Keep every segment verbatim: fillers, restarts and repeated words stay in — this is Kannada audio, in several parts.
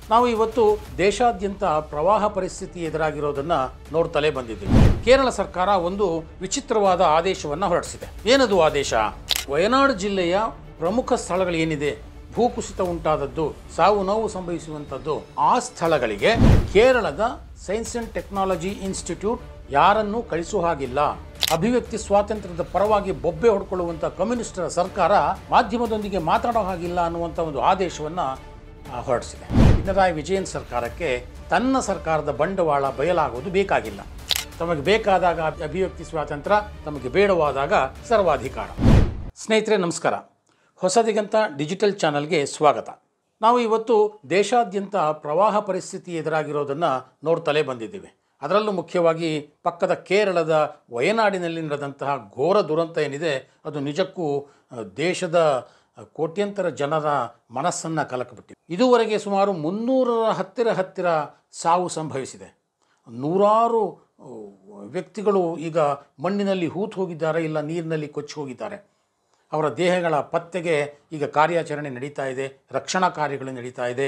ನಾವು ಇವತ್ತು ದೇಶಾದ್ಯಂತ ಪ್ರವಾಹ ಪರಿಸ್ಥಿತಿ ಎದುರಾಗಿರೋದನ್ನ ನೋಡ್ತಲೇ ಬಂದಿದ್ದೀವಿ. ಕೇರಳ ಸರ್ಕಾರ ಒಂದು ವಿಚಿತ್ರವಾದ ಆದೇಶವನ್ನು ಹೊರಡಿಸಿದೆ. ಏನದು ಆದೇಶ? ವಯನಾಡು ಜಿಲ್ಲೆಯ ಪ್ರಮುಖ ಸ್ಥಳಗಳು ಏನಿದೆ, ಭೂಕುಸಿತ ಉಂಟಾದದ್ದು, ಸಾವು ನೋವು ಸಂಭವಿಸುವಂಥದ್ದು, ಆ ಸ್ಥಳಗಳಿಗೆ ಕೇರಳದ ಸೈನ್ಸ್ ಅಂಡ್ ಟೆಕ್ನಾಲಜಿ ಇನ್ಸ್ಟಿಟ್ಯೂಟ್ ಯಾರನ್ನೂ ಕಳಿಸುವ ಹಾಗಿಲ್ಲ. ಅಭಿವ್ಯಕ್ತಿ ಸ್ವಾತಂತ್ರ್ಯದ ಪರವಾಗಿ ಬೊಬ್ಬೆ ಹೊಡ್ಕೊಳ್ಳುವಂಥ ಕಮ್ಯುನಿಸ್ಟರ ಸರ್ಕಾರ ಮಾಧ್ಯಮದೊಂದಿಗೆ ಮಾತಾಡೋ ಹಾಗಿಲ್ಲ ಅನ್ನುವಂಥ ಒಂದು ಆದೇಶವನ್ನು ಹೊರಡಿಸಿದೆ. ಪಿಣರಾಯಿ ವಿಜಯನ್ ಸರ್ಕಾರಕ್ಕೆ ತನ್ನ ಸರ್ಕಾರದ ಬಂಡವಾಳ ಬಯಲಾಗುವುದು ಬೇಕಾಗಿಲ್ಲ. ತಮಗೆ ಬೇಕಾದಾಗ ಅಭಿವ್ಯಕ್ತಿ ಸ್ವಾತಂತ್ರ್ಯ, ತಮಗೆ ಬೇಡವಾದಾಗ ಸರ್ವಾಧಿಕಾರ. ಸ್ನೇಹಿತರೆ ನಮಸ್ಕಾರ. ಹೊಸದಿಗಂತ ಡಿಜಿಟಲ್ ಚಾನಲ್ಗೆ ಸ್ವಾಗತ. ನಾವು ಇವತ್ತು ದೇಶಾದ್ಯಂತ ಪ್ರವಾಹ ಪರಿಸ್ಥಿತಿ ಎದುರಾಗಿರೋದನ್ನು ನೋಡ್ತಲೇ ಬಂದಿದ್ದೀವಿ. ಅದರಲ್ಲೂ ಮುಖ್ಯವಾಗಿ ಪಕ್ಕದ ಕೇರಳದ ವಯನಾಡಿನಲ್ಲಿ ನಡೆದಂತಹ ಘೋರ ದುರಂತ ಏನಿದೆ, ಅದು ನಿಜಕ್ಕೂ ದೇಶದ ಕೋಟ್ಯಂತರ ಜನರ ಮನಸ್ಸನ್ನು ಕಲಕಿಬಿಟ್ಟಿದೆ. ಇದುವರೆಗೆ ಸುಮಾರು ಮುನ್ನೂರರ ಹತ್ತಿರ ಹತ್ತಿರ ಸಾವು ಸಂಭವಿಸಿದೆ. ನೂರಾರು ವ್ಯಕ್ತಿಗಳು ಈಗ ಮಣ್ಣಿನಲ್ಲಿ ಹೂತು ಹೋಗಿದ್ದಾರೆ, ಇಲ್ಲ ನೀರಿನಲ್ಲಿ ಕೊಚ್ಚಿ ಹೋಗಿದ್ದಾರೆ. ಅವರ ದೇಹಗಳ ಪತ್ತೆಗೆ ಈಗ ಕಾರ್ಯಾಚರಣೆ ನಡೀತಾ ಇದೆ, ರಕ್ಷಣಾ ಕಾರ್ಯಗಳು ನಡೀತಾ ಇದೆ.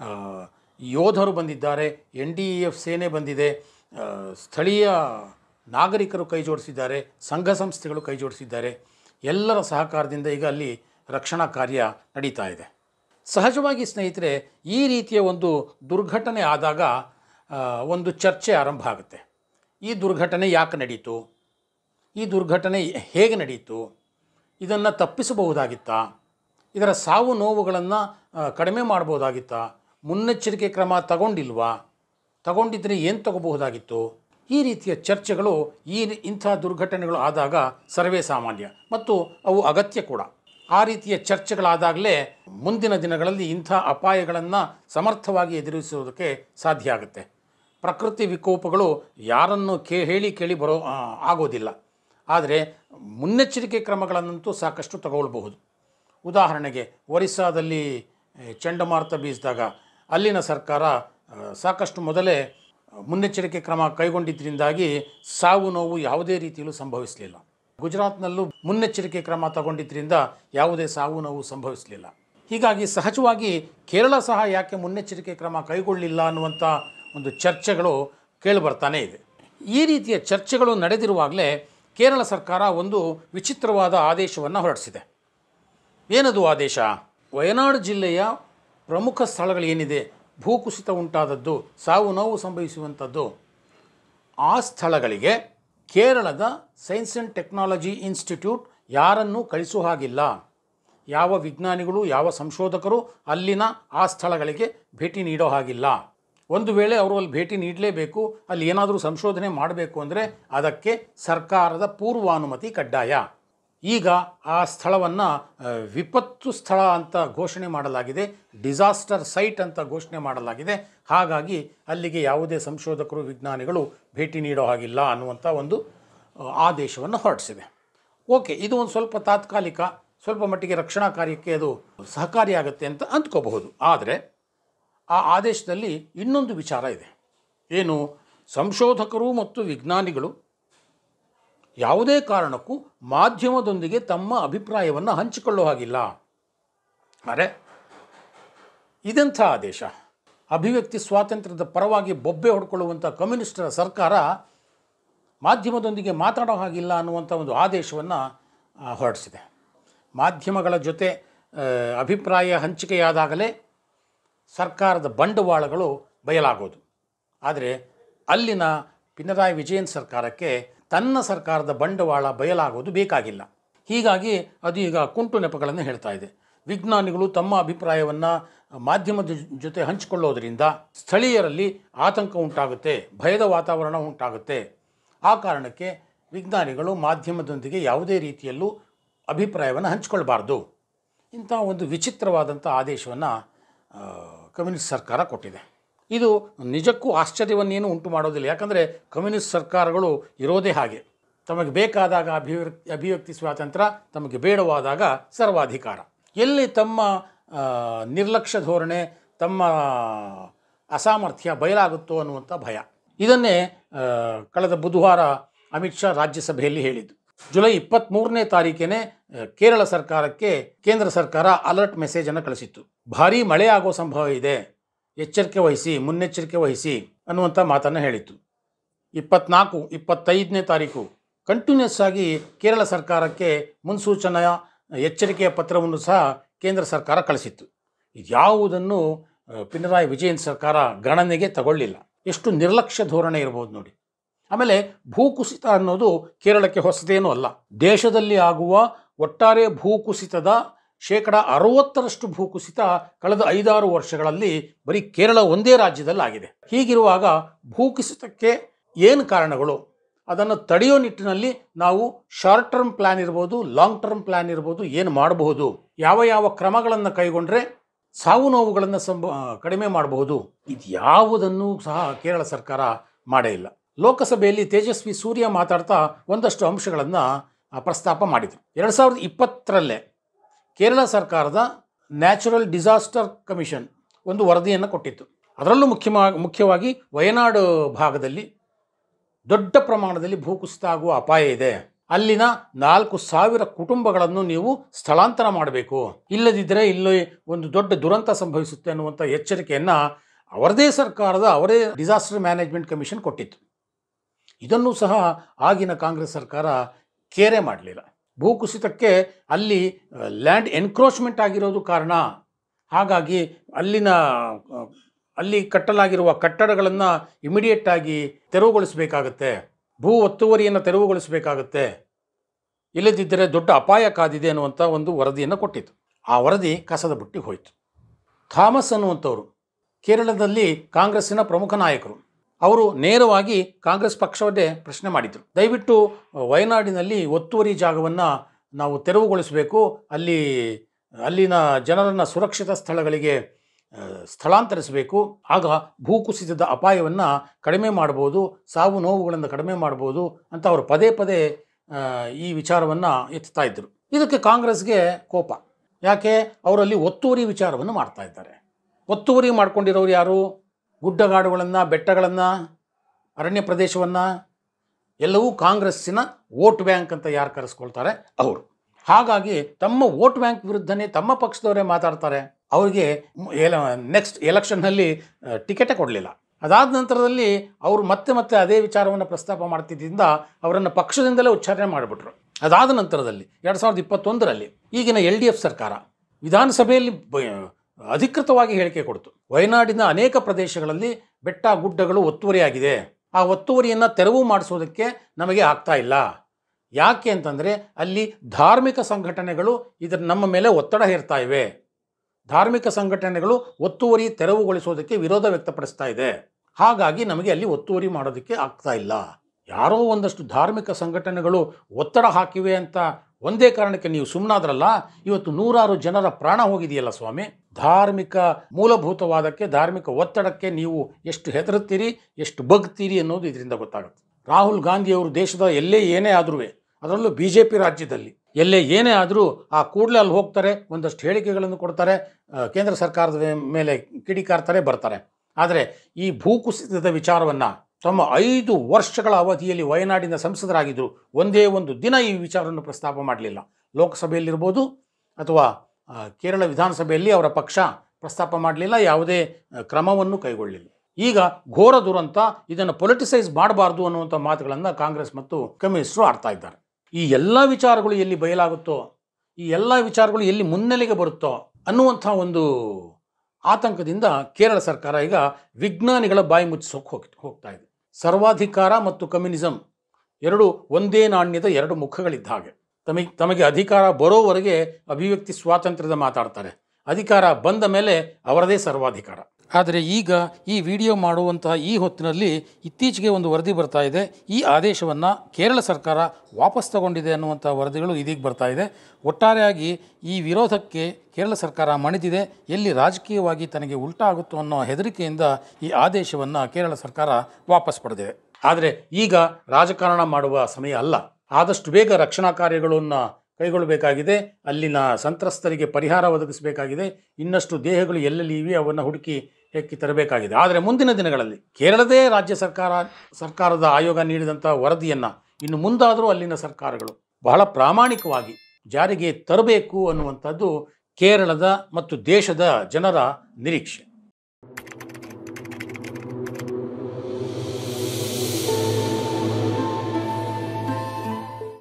ಯೋಧರು ಬಂದಿದ್ದಾರೆ, ಎನ್ ಡಿ ಇ ಎಫ್ ಸೇನೆ ಬಂದಿದೆ, ಸ್ಥಳೀಯ ನಾಗರಿಕರು ಕೈ ಜೋಡಿಸಿದ್ದಾರೆ, ಸಂಘ ಸಂಸ್ಥೆಗಳು ಕೈ ಜೋಡಿಸಿದ್ದಾರೆ. ಎಲ್ಲರ ಸಹಕಾರದಿಂದ ಈಗ ಅಲ್ಲಿ ರಕ್ಷಣಾ ಕಾರ್ಯ ನಡೀತಾ ಇದೆ. ಸಹಜವಾಗಿ ಸ್ನೇಹಿತರೆ, ಈ ರೀತಿಯ ಒಂದು ದುರ್ಘಟನೆ ಆದಾಗ ಒಂದು ಚರ್ಚೆ ಆರಂಭ ಆಗುತ್ತೆ. ಈ ದುರ್ಘಟನೆ ಯಾಕೆ ನಡೀತು? ಈ ದುರ್ಘಟನೆ ಹೇಗೆ ನಡೀತು? ಇದನ್ನು ತಪ್ಪಿಸಬಹುದಾಗಿತ್ತಾ? ಇದರ ಸಾವು ನೋವುಗಳನ್ನು ಕಡಿಮೆ ಮಾಡ್ಬೋದಾಗಿತ್ತಾ? ಮುನ್ನೆಚ್ಚರಿಕೆ ಕ್ರಮ ತಗೊಂಡಿಲ್ವಾ? ತಗೊಂಡಿದ್ರೆ ಏನು ತಗೋಬಹುದಾಗಿತ್ತು? ಈ ರೀತಿಯ ಚರ್ಚೆಗಳು ಈ ಇಂಥ ದುರ್ಘಟನೆಗಳು ಆದಾಗ ಸರ್ವೇ ಸಾಮಾನ್ಯ ಮತ್ತು ಅವು ಅಗತ್ಯ ಕೂಡ. ಆ ರೀತಿಯ ಚರ್ಚೆಗಳಾದಾಗಲೇ ಮುಂದಿನ ದಿನಗಳಲ್ಲಿ ಇಂಥ ಅಪಾಯಗಳನ್ನು ಸಮರ್ಥವಾಗಿ ಎದುರಿಸುವುದಕ್ಕೆ ಸಾಧ್ಯ ಆಗುತ್ತೆ. ಪ್ರಕೃತಿ ವಿಕೋಪಗಳು ಯಾರನ್ನು ಕೇ ಹೇಳಿ ಕೇಳಿ ಬರೋ ಆಗೋದಿಲ್ಲ. ಆದರೆ ಮುನ್ನೆಚ್ಚರಿಕೆ ಕ್ರಮಗಳನ್ನಂತೂ ಸಾಕಷ್ಟು ತಗೊಳ್ಬಹುದು. ಉದಾಹರಣೆಗೆ ಒರಿಸ್ಸಾದಲ್ಲಿ ಚಂಡಮಾರುತ ಬೀಸಿದಾಗ ಅಲ್ಲಿನ ಸರ್ಕಾರ ಸಾಕಷ್ಟು ಮೊದಲೇ ಮುನ್ನೆಚ್ಚರಿಕೆ ಕ್ರಮ ಕೈಗೊಂಡಿದ್ದರಿಂದಾಗಿ ಸಾವು ನೋವು ಯಾವುದೇ ರೀತಿಯಲ್ಲೂ ಸಂಭವಿಸಲಿಲ್ಲ. ಗುಜರಾತ್ನಲ್ಲೂ ಮುನ್ನೆಚ್ಚರಿಕೆ ಕ್ರಮ ತಗೊಂಡಿದ್ದರಿಂದ ಯಾವುದೇ ಸಾವು ನೋವು ಸಂಭವಿಸಲಿಲ್ಲ. ಹೀಗಾಗಿ ಸಹಜವಾಗಿ ಕೇರಳ ಸಹ ಯಾಕೆ ಮುನ್ನೆಚ್ಚರಿಕೆ ಕ್ರಮ ಕೈಗೊಳ್ಳಿಲ್ಲ ಅನ್ನುವಂಥ ಒಂದು ಚರ್ಚೆಗಳು ಕೇಳಿಬರ್ತಾನೇ ಇದೆ. ಈ ರೀತಿಯ ಚರ್ಚೆಗಳು ನಡೆದಿರುವಾಗಲೇ ಕೇರಳ ಸರ್ಕಾರ ಒಂದು ವಿಚಿತ್ರವಾದ ಆದೇಶವನ್ನು ಹೊರಡಿಸಿದೆ. ಏನದು ಆದೇಶ? ವಯನಾಡು ಜಿಲ್ಲೆಯ ಪ್ರಮುಖ ಸ್ಥಳಗಳು ಏನಿದೆ, ಭೂಕುಸಿತ ಉಂಟಾದದ್ದು, ಸಾವು ನೋವು ಸಂಭವಿಸುವಂಥದ್ದು, ಆ ಸ್ಥಳಗಳಿಗೆ ಕೇರಳದ ಸೈನ್ಸ್ ಆ್ಯಂಡ್ ಟೆಕ್ನಾಲಜಿ ಇನ್ಸ್ಟಿಟ್ಯೂಟ್ ಯಾರನ್ನೂ ಕಳಿಸುವ ಹಾಗಿಲ್ಲ. ಯಾವ ವಿಜ್ಞಾನಿಗಳು, ಯಾವ ಸಂಶೋಧಕರು ಅಲ್ಲಿನ ಆ ಸ್ಥಳಗಳಿಗೆ ಭೇಟಿ ನೀಡೋ ಹಾಗಿಲ್ಲ. ಒಂದು ವೇಳೆ ಅವರು ಅಲ್ಲಿ ಭೇಟಿ ನೀಡಲೇಬೇಕು, ಅಲ್ಲಿ ಏನಾದರೂ ಸಂಶೋಧನೆ ಮಾಡಬೇಕು ಅಂದರೆ ಅದಕ್ಕೆ ಸರ್ಕಾರದ ಪೂರ್ವಾನುಮತಿ ಕಡ್ಡಾಯ. ಈಗ ಆ ಸ್ಥಳವನ್ನು ವಿಪತ್ತು ಸ್ಥಳ ಅಂತ ಘೋಷಣೆ ಮಾಡಲಾಗಿದೆ, ಡಿಸಾಸ್ಟರ್ ಸೈಟ್ ಅಂತ ಘೋಷಣೆ ಮಾಡಲಾಗಿದೆ. ಹಾಗಾಗಿ ಅಲ್ಲಿಗೆ ಯಾವುದೇ ಸಂಶೋಧಕರು, ವಿಜ್ಞಾನಿಗಳು ಭೇಟಿ ನೀಡೋ ಹಾಗಿಲ್ಲ ಅನ್ನುವಂಥ ಒಂದು ಆದೇಶವನ್ನು ಹೊರಡಿಸಿದೆ. ಓಕೆ, ಇದು ಒಂದು ಸ್ವಲ್ಪ ತಾತ್ಕಾಲಿಕ, ಸ್ವಲ್ಪ ಮಟ್ಟಿಗೆ ರಕ್ಷಣಾ ಕಾರ್ಯಕ್ಕೆ ಅದು ಸಹಕಾರಿಯಾಗುತ್ತೆ ಅಂತ ಅಂದ್ಕೋಬಹುದು. ಆದರೆ ಆ ಆದೇಶದಲ್ಲಿ ಇನ್ನೊಂದು ವಿಚಾರ ಇದೆ. ಏನು? ಸಂಶೋಧಕರು ಮತ್ತು ವಿಜ್ಞಾನಿಗಳು ಯಾವುದೇ ಕಾರಣಕ್ಕೂ ಮಾಧ್ಯಮದೊಂದಿಗೆ ತಮ್ಮ ಅಭಿಪ್ರಾಯವನ್ನು ಹಂಚಿಕೊಳ್ಳೋ ಹಾಗಿಲ್ಲ. ಅರೆ, ಇದೆಂಥ ಆದೇಶ? ಅಭಿವ್ಯಕ್ತಿ ಸ್ವಾತಂತ್ರ್ಯದ ಪರವಾಗಿ ಬೊಬ್ಬೆ ಹೊಡ್ಕೊಳ್ಳುವಂಥ ಕಮ್ಯುನಿಸ್ಟರ ಸರ್ಕಾರ ಮಾಧ್ಯಮದೊಂದಿಗೆ ಮಾತಾಡೋ ಹಾಗಿಲ್ಲ ಅನ್ನುವಂಥ ಒಂದು ಆದೇಶವನ್ನು ಹೊರಡಿಸಿದೆ. ಮಾಧ್ಯಮಗಳ ಜೊತೆ ಅಭಿಪ್ರಾಯ ಹಂಚಿಕೆಯಾದಾಗಲೇ ಸರ್ಕಾರದ ಬಂಡವಾಳಗಳು ಬಯಲಾಗೋದು. ಆದರೆ ಅಲ್ಲಿನ ಪಿಣರಾಯಿ ವಿಜಯನ್ ಸರ್ಕಾರಕ್ಕೆ ತನ್ನ ಸರ್ಕಾರದ ಬಂಡವಾಳ ಬಯಲಾಗೋದು ಬೇಕಾಗಿಲ್ಲ. ಹೀಗಾಗಿ ಅದು ಈಗ ಕುಂಟು ನೆಪಗಳನ್ನು ಹೇಳ್ತಾ ಇದೆ. ವಿಜ್ಞಾನಿಗಳು ತಮ್ಮ ಅಭಿಪ್ರಾಯವನ್ನು ಮಾಧ್ಯಮದ ಜೊತೆ ಹಂಚಿಕೊಳ್ಳೋದರಿಂದ ಸ್ಥಳೀಯರಲ್ಲಿ ಆತಂಕ ಉಂಟಾಗುತ್ತೆ, ಭಯದ ವಾತಾವರಣ ಉಂಟಾಗುತ್ತೆ. ಆ ಕಾರಣಕ್ಕೆ ವಿಜ್ಞಾನಿಗಳು ಮಾಧ್ಯಮದೊಂದಿಗೆ ಯಾವುದೇ ರೀತಿಯಲ್ಲೂ ಅಭಿಪ್ರಾಯವನ್ನು ಹಂಚಿಕೊಳ್ಬಾರ್ದು. ಇಂಥ ಒಂದು ವಿಚಿತ್ರವಾದಂಥ ಆದೇಶವನ್ನು ಕಮ್ಯುನಿಸ್ಟ್ ಸರ್ಕಾರ ಕೊಟ್ಟಿದೆ. ಇದು ನಿಜಕ್ಕೂ ಆಶ್ಚರ್ಯವನ್ನೇನು ಉಂಟು ಮಾಡೋದಿಲ್ಲ. ಯಾಕಂದರೆ ಕಮ್ಯುನಿಸ್ಟ್ ಸರ್ಕಾರಗಳು ಇರೋದೇ ಹಾಗೆ. ತಮಗೆ ಬೇಕಾದಾಗ ಅಭಿವ್ಯಕ್ತಿ ಅಭಿವ್ಯಕ್ತಿ ಸ್ವಾತಂತ್ರ್ಯ, ತಮಗೆ ಬೇಡವಾದಾಗ ಸರ್ವಾಧಿಕಾರ. ಎಲ್ಲಿ ತಮ್ಮ ನಿರ್ಲಕ್ಷ್ಯ ಧೋರಣೆ, ತಮ್ಮ ಅಸಾಮರ್ಥ್ಯ ಬಯಲಾಗುತ್ತೋ ಅನ್ನುವಂಥ ಭಯ. ಇದನ್ನೇ ಕಳೆದ ಬುಧವಾರ ಅಮಿತ್ ಶಾ ರಾಜ್ಯಸಭೆಯಲ್ಲಿ ಹೇಳಿದ್ದು. ಜುಲೈ ಇಪ್ಪತ್ತ್ಮೂರನೇ ತಾರೀಕೇನೆ ಕೇರಳ ಸರ್ಕಾರಕ್ಕೆ ಕೇಂದ್ರ ಸರ್ಕಾರ ಅಲರ್ಟ್ ಮೆಸೇಜನ್ನು ಕಳಿಸಿತ್ತು. ಭಾರೀ ಮಳೆ ಆಗೋ ಸಂಭವ ಇದೆ, ಎಚ್ಚರಿಕೆ ವಹಿಸಿ, ಮುನ್ನೆಚ್ಚರಿಕೆ ವಹಿಸಿ ಅನ್ನುವಂಥ ಮಾತನ್ನು ಹೇಳಿತ್ತು. ಇಪ್ಪತ್ನಾಲ್ಕು ಇಪ್ಪತ್ತೈದನೇ ತಾರೀಕು ಕಂಟಿನ್ಯೂಸ್ ಆಗಿ ಕೇರಳ ಸರ್ಕಾರಕ್ಕೆ ಮುನ್ಸೂಚನೆಯ ಎಚ್ಚರಿಕೆಯ ಪತ್ರವನ್ನು ಸಹ ಕೇಂದ್ರ ಸರ್ಕಾರ ಕಳಿಸಿತ್ತು. ಇದ್ಯಾವುದನ್ನು ಪಿಣರಾಯಿ ವಿಜಯನ್ ಸರ್ಕಾರ ಗಣನೆಗೆ ತಗೊಳ್ಳಿಲ್ಲ. ಎಷ್ಟು ನಿರ್ಲಕ್ಷ್ಯ ಧೋರಣೆ ಇರ್ಬೋದು ನೋಡಿ. ಆಮೇಲೆ ಭೂಕುಸಿತ ಅನ್ನೋದು ಕೇರಳಕ್ಕೆ ಹೊಸದೇನೂ ಅಲ್ಲ. ದೇಶದಲ್ಲಿ ಆಗುವ ಒಟ್ಟಾರೆ ಭೂಕುಸಿತದ ಶೇಕಡ ಅರವತ್ತರಷ್ಟು ಭೂಕುಸಿತ ಕಳೆದ ಐದಾರು ವರ್ಷಗಳಲ್ಲಿ ಬರೀ ಕೇರಳ ಒಂದೇ ರಾಜ್ಯದಲ್ಲಿ ಆಗಿದೆ. ಹೀಗಿರುವಾಗ ಭೂಕುಸಿತಕ್ಕೆ ಏನು ಕಾರಣಗಳು, ಅದನ್ನು ತಡೆಯೋ ನಿಟ್ಟಿನಲ್ಲಿ ನಾವು ಶಾರ್ಟ್ ಟರ್ಮ್ ಪ್ಲ್ಯಾನ್ ಇರ್ಬೋದು, ಲಾಂಗ್ ಟರ್ಮ್ ಪ್ಲ್ಯಾನ್ ಇರ್ಬೋದು, ಏನು ಮಾಡಬಹುದು, ಯಾವ ಯಾವ ಕ್ರಮಗಳನ್ನು ಕೈಗೊಂಡ್ರೆ ಸಾವು ನೋವುಗಳನ್ನು ಸಂಭ ಕಡಿಮೆ ಮಾಡಬಹುದು, ಇದ್ಯಾವುದನ್ನು ಸಹ ಕೇರಳ ಸರ್ಕಾರ ಮಾಡೇ ಇಲ್ಲ. ಲೋಕಸಭೆಯಲ್ಲಿ ತೇಜಸ್ವಿ ಸೂರ್ಯ ಮಾತಾಡ್ತಾ ಒಂದಷ್ಟು ಅಂಶಗಳನ್ನು ಪ್ರಸ್ತಾಪ ಮಾಡಿದರು. ಎರಡು ಸಾವಿರದ ಇಪ್ಪತ್ತರಲ್ಲೇ ಕೇರಳ ಸರ್ಕಾರದ ನ್ಯಾಚುರಲ್ ಡಿಸಾಸ್ಟರ್ ಕಮಿಷನ್ ಒಂದು ವರದಿಯನ್ನು ಕೊಟ್ಟಿತ್ತು. ಅದರಲ್ಲೂ ಮುಖ್ಯವಾಗಿ ಮುಖ್ಯವಾಗಿ ವಯನಾಡು ಭಾಗದಲ್ಲಿ ದೊಡ್ಡ ಪ್ರಮಾಣದಲ್ಲಿ ಭೂಕುಸಿತ ಆಗುವ ಅಪಾಯ ಇದೆ. ಅಲ್ಲಿನ ನಾಲ್ಕು ಸಾವಿರ ಕುಟುಂಬಗಳನ್ನು ನೀವು ಸ್ಥಳಾಂತರ ಮಾಡಬೇಕು, ಇಲ್ಲದಿದ್ದರೆ ಇಲ್ಲಿ ಒಂದು ದೊಡ್ಡ ದುರಂತ ಸಂಭವಿಸುತ್ತೆ ಅನ್ನುವಂಥ ಎಚ್ಚರಿಕೆಯನ್ನು ಅವರದೇ ಸರ್ಕಾರದ ಅವರೇ ಡಿಸಾಸ್ಟರ್ ಮ್ಯಾನೇಜ್ಮೆಂಟ್ ಕಮಿಷನ್ ಕೊಟ್ಟಿತ್ತು. ಇದನ್ನು ಸಹ ಆಗಿನ ಕಾಂಗ್ರೆಸ್ ಸರ್ಕಾರ ಕೇರೆ ಮಾಡಲಿಲ್ಲ. ಭೂಕುಸಿತಕ್ಕೆ ಅಲ್ಲಿ ಲ್ಯಾಂಡ್ ಎನ್ಕ್ರೋಚ್ಮೆಂಟ್ ಆಗಿರೋದು ಕಾರಣ. ಹಾಗಾಗಿ ಅಲ್ಲಿನ ಅಲ್ಲಿ ಕಟ್ಟಲಾಗಿರುವ ಕಟ್ಟಡಗಳನ್ನು ಇಮಿಡಿಯೇಟಾಗಿ ತೆರವುಗೊಳಿಸಬೇಕಾಗತ್ತೆ, ಭೂ ಒತ್ತುವರಿಯನ್ನು ತೆರವುಗೊಳಿಸಬೇಕಾಗತ್ತೆ, ಇಲ್ಲದಿದ್ದರೆ ದೊಡ್ಡ ಅಪಾಯ ಕಾದಿದೆ ಅನ್ನುವಂಥ ಒಂದು ವರದಿಯನ್ನು ಕೊಟ್ಟಿತ್ತು. ಆ ವರದಿ ಕಸದ ಬುಟ್ಟಿಗೆ ಹೋಯಿತು. ಥಾಮಸ್ ಅನ್ನುವಂಥವರು ಕೇರಳದಲ್ಲಿ ಕಾಂಗ್ರೆಸ್ಸಿನ ಪ್ರಮುಖ ನಾಯಕರು. ಅವರು ನೇರವಾಗಿ ಕಾಂಗ್ರೆಸ್ ಪಕ್ಷವನ್ನೇ ಪ್ರಶ್ನೆ ಮಾಡಿದರು. ದಯವಿಟ್ಟು ವಯನಾಡಿನಲ್ಲಿ ಒತ್ತುವರಿ ಜಾಗವನ್ನು ನಾವು ತೆರವುಗೊಳಿಸಬೇಕು, ಅಲ್ಲಿ ಅಲ್ಲಿನ ಜನರನ್ನು ಸುರಕ್ಷಿತ ಸ್ಥಳಗಳಿಗೆ ಸ್ಥಳಾಂತರಿಸಬೇಕು, ಆಗ ಭೂಕುಸಿತದ ಅಪಾಯವನ್ನು ಕಡಿಮೆ ಮಾಡ್ಬೋದು, ಸಾವು ನೋವುಗಳನ್ನು ಕಡಿಮೆ ಮಾಡ್ಬೋದು ಅಂತ ಅವರು ಪದೇ ಪದೇ ಈ ವಿಚಾರವನ್ನು ಎತ್ತಾ ಇದ್ದರು. ಇದಕ್ಕೆ ಕಾಂಗ್ರೆಸ್ಗೆ ಕೋಪ. ಯಾಕೆ? ಅವರಲ್ಲಿ ಒತ್ತುವರಿ ವಿಚಾರವನ್ನು ಮಾಡ್ತಾ ಇದ್ದಾರೆ. ಒತ್ತುವರಿ ಮಾಡ್ಕೊಂಡಿರೋರು ಯಾರು? ಗುಡ್ಡಗಾಡುಗಳನ್ನು, ಬೆಟ್ಟಗಳನ್ನು, ಅರಣ್ಯ ಪ್ರದೇಶವನ್ನು, ಎಲ್ಲವೂ ಕಾಂಗ್ರೆಸ್ಸಿನ ವೋಟ್ ಬ್ಯಾಂಕ್ ಅಂತ ಯಾರು ಕರೆಸ್ಕೊಳ್ತಾರೆ ಅವರು. ಹಾಗಾಗಿ ತಮ್ಮ ವೋಟ್ ಬ್ಯಾಂಕ್ ವಿರುದ್ಧನೇ ತಮ್ಮ ಪಕ್ಷದವರೇ ಮಾತಾಡ್ತಾರೆ. ಅವರಿಗೆ ಎಲ ನೆಕ್ಸ್ಟ್ ಎಲೆಕ್ಷನ್ನಲ್ಲಿ ಟಿಕೆಟೇ ಕೊಡಲಿಲ್ಲ. ಅದಾದ ನಂತರದಲ್ಲಿ ಅವರು ಮತ್ತೆ ಮತ್ತೆ ಅದೇ ವಿಚಾರವನ್ನು ಪ್ರಸ್ತಾಪ ಮಾಡ್ತಿದ್ದರಿಂದ ಅವರನ್ನು ಪಕ್ಷದಿಂದಲೇ ಉಚ್ಚಾರಣೆ ಮಾಡಿಬಿಟ್ರು. ಅದಾದ ನಂತರದಲ್ಲಿ ಎರಡು ಸಾವಿರದ ಇಪ್ಪತ್ತೊಂದರಲ್ಲಿ ಈಗಿನ ಎಲ್ ಡಿ ಎಫ್ ಸರ್ಕಾರ ವಿಧಾನಸಭೆಯಲ್ಲಿ ಅಧಿಕೃತವಾಗಿ ಹೇಳಿಕೆ ಕೊಡ್ತು. ವಯನಾಡಿನ ಅನೇಕ ಪ್ರದೇಶಗಳಲ್ಲಿ ಬೆಟ್ಟ ಗುಡ್ಡಗಳು ಒತ್ತುವರಿಯಾಗಿದೆ, ಆ ಒತ್ತುವರಿಯನ್ನು ತೆರವು ಮಾಡಿಸೋದಕ್ಕೆ ನಮಗೆ ಆಗ್ತಾ ಇಲ್ಲ. ಯಾಕೆ ಅಂತಂದರೆ ಅಲ್ಲಿ ಧಾರ್ಮಿಕ ಸಂಘಟನೆಗಳು ಇದರ ನಮ್ಮ ಮೇಲೆ ಒತ್ತಡ ಹೇರ್ತಾ ಇವೆ. ಧಾರ್ಮಿಕ ಸಂಘಟನೆಗಳು ಒತ್ತುವರಿ ತೆರವುಗೊಳಿಸೋದಕ್ಕೆ ವಿರೋಧ ವ್ಯಕ್ತಪಡಿಸ್ತಾ ಇದೆ. ಹಾಗಾಗಿ ನಮಗೆ ಅಲ್ಲಿ ಒತ್ತುವರಿ ಮಾಡೋದಕ್ಕೆ ಆಗ್ತಾ ಇಲ್ಲ. ಯಾರೋ ಒಂದಷ್ಟು ಧಾರ್ಮಿಕ ಸಂಘಟನೆಗಳು ಒತ್ತಡ ಹಾಕಿವೆ ಅಂತ ಒಂದೇ ಕಾರಣಕ್ಕೆ ನೀವು ಸುಮ್ಮನಾದ್ರಲ್ಲ, ಇವತ್ತು ನೂರಾರು ಜನರ ಪ್ರಾಣ ಹೋಗಿದೆಯಲ್ಲ ಸ್ವಾಮಿ. ಧಾರ್ಮಿಕ ಮೂಲಭೂತವಾದಕ್ಕೆ, ಧಾರ್ಮಿಕ ಒತ್ತಡಕ್ಕೆ ನೀವು ಎಷ್ಟು ಹೆದರುತ್ತೀರಿ, ಎಷ್ಟು ಬಗ್ತೀರಿ ಅನ್ನೋದು ಇದರಿಂದ ಗೊತ್ತಾಗುತ್ತೆ. ರಾಹುಲ್ ಗಾಂಧಿಯವರು ದೇಶದ ಎಲ್ಲೇ ಏನೇ ಆದ್ರೂ, ಅದರಲ್ಲೂ ಬಿ ಜೆ ಪಿ ರಾಜ್ಯದಲ್ಲಿ ಎಲ್ಲೇ ಏನೇ ಆದರೂ ಆ ಕೂಡಲೇ ಅಲ್ಲಿ ಹೋಗ್ತಾರೆ, ಒಂದಷ್ಟು ಹೇಳಿಕೆಗಳನ್ನು ಕೊಡ್ತಾರೆ, ಕೇಂದ್ರ ಸರ್ಕಾರದ ಮೇಲೆ ಕಿಡಿಕಾರ್ತಾರೆ, ಬರ್ತಾರೆ. ಆದರೆ ಈ ಭೂಕುಸಿತದ ವಿಚಾರವನ್ನು ತಮ್ಮ ಐದು ವರ್ಷಗಳ ಅವಧಿಯಲ್ಲಿ ವಯನಾಡಿನ ಸಂಸದರಾಗಿದ್ದರು ಒಂದೇ ಒಂದು ದಿನ ಈ ವಿಚಾರವನ್ನು ಪ್ರಸ್ತಾಪ ಮಾಡಲಿಲ್ಲ. ಲೋಕಸಭೆಯಲ್ಲಿರ್ಬೋದು ಅಥವಾ ಕೇರಳ ವಿಧಾನಸಭೆಯಲ್ಲಿ ಅವರ ಪಕ್ಷ ಪ್ರಸ್ತಾಪ ಮಾಡಲಿಲ್ಲ, ಯಾವುದೇ ಕ್ರಮವನ್ನು ಕೈಗೊಳ್ಳಲಿಲ್ಲ. ಈಗ ಘೋರ ದುರಂತ, ಇದನ್ನು ಪೊಲಿಟಿಸೈಸ್ ಮಾಡಬಾರ್ದು ಅನ್ನುವಂಥ ಮಾತುಗಳನ್ನು ಕಾಂಗ್ರೆಸ್ ಮತ್ತು ಕಮ್ಯುನಿಸ್ಟರು ಆಡ್ತಾ ಇದ್ದಾರೆ. ಈ ಎಲ್ಲ ವಿಚಾರಗಳು ಎಲ್ಲಿ ಬಯಲಾಗುತ್ತೋ, ಈ ಎಲ್ಲ ವಿಚಾರಗಳು ಎಲ್ಲಿ ಮುನ್ನೆಲೆಗೆ ಬರುತ್ತೋ ಅನ್ನುವಂಥ ಒಂದು ಆತಂಕದಿಂದ ಕೇರಳ ಸರ್ಕಾರ ಈಗ ವಿಜ್ಞಾನಿಗಳ ಬಾಯಿ ಮುಚ್ಚಿಸೋಕೆ ಹೋಗಿ ಹೋಗ್ತಾ ಇದೆ. ಸರ್ವಾಧಿಕಾರ ಮತ್ತು ಕಮ್ಯುನಿಸಂ ಎರಡು ಒಂದೇ ನಾಣ್ಯದ ಎರಡು ಮುಖಗಳಿದ್ದ ಹಾಗೆ. ತಮಗೆ ತಮಗೆ ಅಧಿಕಾರ ಬರೋವರೆಗೆ ಅಭಿವ್ಯಕ್ತಿ ಸ್ವಾತಂತ್ರ್ಯದ ಮಾತಾಡ್ತಾರೆ, ಅಧಿಕಾರ ಬಂದ ಮೇಲೆ ಅವರದೇ ಸರ್ವಾಧಿಕಾರ. ಆದರೆ ಈಗ ಈ ವಿಡಿಯೋ ಮಾಡುವಂತಹ ಈ ಹೊತ್ತಿನಲ್ಲಿ ಇತ್ತೀಚೆಗೆ ಒಂದು ವರದಿ ಬರ್ತಾ ಇದೆ. ಈ ಆದೇಶವನ್ನು ಕೇರಳ ಸರ್ಕಾರ ವಾಪಸ್ ತಗೊಂಡಿದೆ ಅನ್ನುವಂಥ ವರದಿಗಳು ಇದೀಗ ಬರ್ತಾ ಇದೆ. ಒಟ್ಟಾರೆಯಾಗಿ ಈ ವಿರೋಧಕ್ಕೆ ಕೇರಳ ಸರ್ಕಾರ ಮಣಿದಿದೆ. ಎಲ್ಲಿ ರಾಜಕೀಯವಾಗಿ ತನಗೆ ಉಲ್ಟಾ ಆಗುತ್ತೋ ಅನ್ನೋ ಹೆದರಿಕೆಯಿಂದ ಈ ಆದೇಶವನ್ನು ಕೇರಳ ಸರ್ಕಾರ ವಾಪಸ್ ಪಡೆದಿದೆ. ಆದರೆ ಈಗ ರಾಜಕಾರಣ ಮಾಡುವ ಸಮಯ ಅಲ್ಲ. ಆದಷ್ಟು ಬೇಗ ರಕ್ಷಣಾ ಕಾರ್ಯಗಳನ್ನು ಕೈಗೊಳ್ಳಬೇಕಾಗಿದೆ. ಅಲ್ಲಿನ ಸಂತ್ರಸ್ತರಿಗೆ ಪರಿಹಾರ ಒದಗಿಸಬೇಕಾಗಿದೆ. ಇನ್ನಷ್ಟು ದೇಹಗಳು ಎಲ್ಲೆಲ್ಲಿ ಇವೆ ಅವನ್ನು ಹುಡುಕಿ ಹೆಕ್ಕಿ ತರಬೇಕಾಗಿದೆ. ಆದರೆ ಮುಂದಿನ ದಿನಗಳಲ್ಲಿ ಕೇರಳದೇ ರಾಜ್ಯ ಸರ್ಕಾರ ಸರ್ಕಾರದ ಆಯೋಗ ನೀಡಿದಂಥ ವರದಿಯನ್ನು ಇನ್ನು ಮುಂದಾದರೂ ಅಲ್ಲಿನ ಸರ್ಕಾರಗಳು ಬಹಳ ಪ್ರಾಮಾಣಿಕವಾಗಿ ಜಾರಿಗೆ ತರಬೇಕು ಅನ್ನುವಂಥದ್ದು ಕೇರಳದ ಮತ್ತು ದೇಶದ ಜನರ ನಿರೀಕ್ಷೆ.